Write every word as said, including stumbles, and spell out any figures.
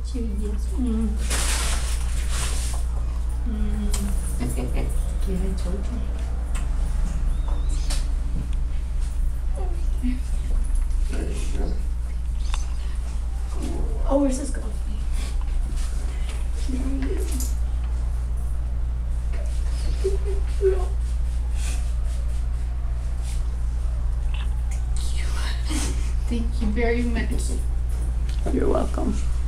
touch you, yes. Mm. Mm. Yeah, I told you. There you go. Oh, where's this going? There you go. Thank you very much. You're welcome.